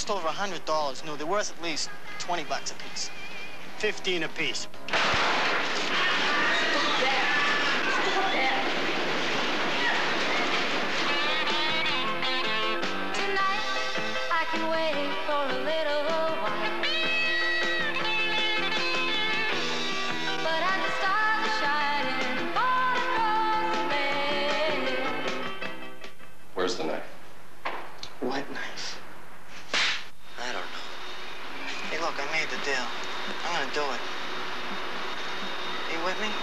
cost over $100 new. They're worth at least 20 bucks a piece. 15 apiece. Where's the knife? What knife? I don't know. Hey, look, I made the deal. I'm gonna do it. You with me?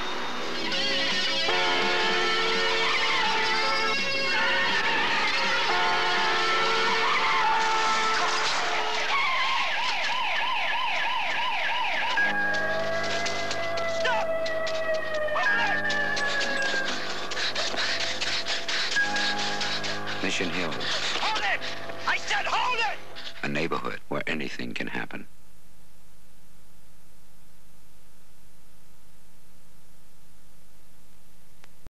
Mission Hill. Hold it! I said hold it! A neighborhood where anything can happen.